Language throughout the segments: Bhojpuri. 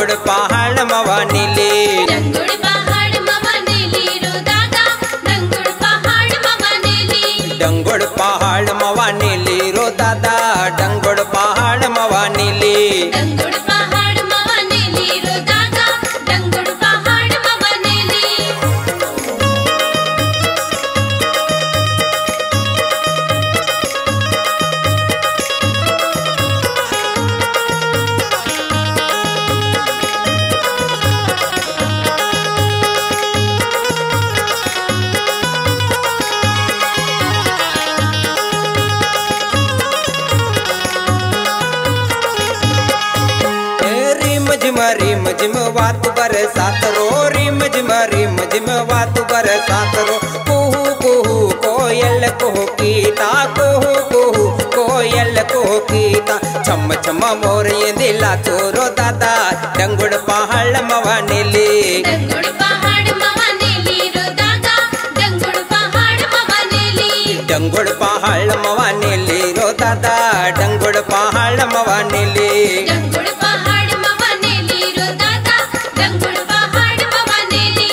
डंगुड़ पहाड़ मवा नीली डंगुड़ पहाड़ मवा नीली रो दादा डंगुड़ पहाड़ मवा नीली डंगुड़ पहाड़ मवा नीली रो दादा डंगुड़ पहाड़ मवा नीली डंगुड़ पहाड़ मवा नीली रो दादा डंगुड़ पहाड़ मवा नीली रिम झिम वात बरसात रो रिम झिम वात बरसात रो कुहू कुहू कोयल कुहू कीता कुहू कुहू कोयल कुहू कीता छम छम मोर ये दिला चोरो दादा डंगुड़ पहाड़ मवा नीली डंगुड़ पहाड़ मवा नीली रो दादा डंगुड़ पहाड़ मवा नीली डंगुड़ पहाड़ मवा नीली रो दादा डंगुड़ पहाड़ मवा नीली डंगुड़ पहाड़ मवा नीली रो दादा डंगुड़ पहाड़ मवा नीली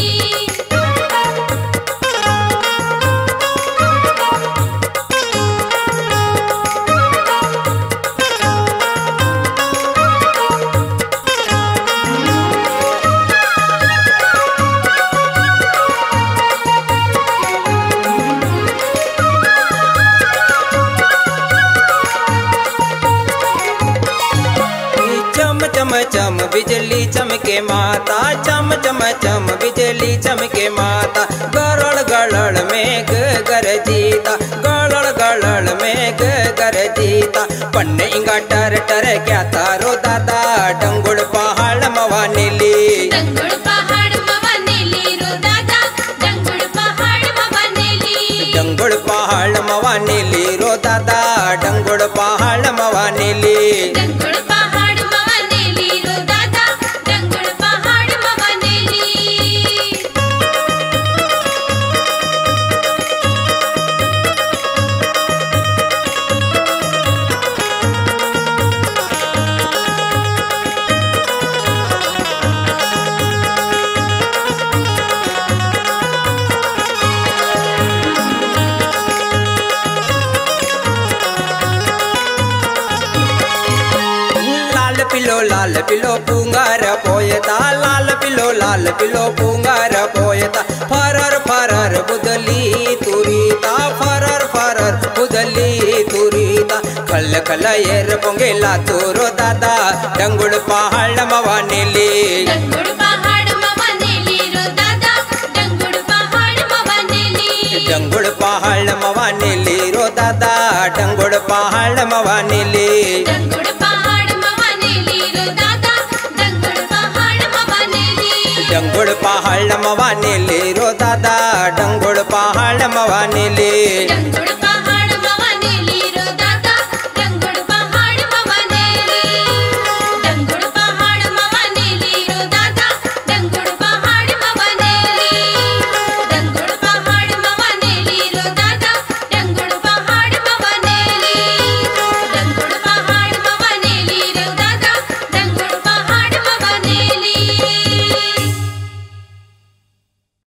चम बिजली चमके माता चम चम चम बिजली चमके माता गड़ड़ गड़ड़ में गरजीता गड़ड़ गड़ड़ में गरजीता पन्ने इंगा टर टर क्या तारो दादा डंगुड़ पहाड़ मवा नीली डंगुड़ पहाड़ मवा नीली रो दादा डंगुड़ पहाड़ मवा नीली डंगुड़ पहाड़ मवा नीली रो दादा डंगुड़ पहाड़ मवा नीली डंगुड़ पहाड़ मवा नीली रो दादा डंगुड़ पहाड़ मवा नीली लाल पिलो पुंगार पोयता लाल पिलो पुंगार पोयता फरर फरर बुदली तुरीता फरर फरर बुदली तुरीता खल खल येर पोंगेला तोरो दादा डंगुड़ पहाड़ मवा नीली डंगुड़ पहाड़ मवा नीली रो दादा डंगुड़ पहाड़ मवा नीली डंगुड़ पहाड़ मवा नीली रो दादा डंगुड़ पहाड़ मवा नीली डंगुड़ पहाड़ मवा नीली रो दादा डंगुड़ पहाड़ मवा नीली डंगुड़ पहाड़ मवा नीली रो दादा डंगुड़ पहाड़ मवा नीली डंगुड़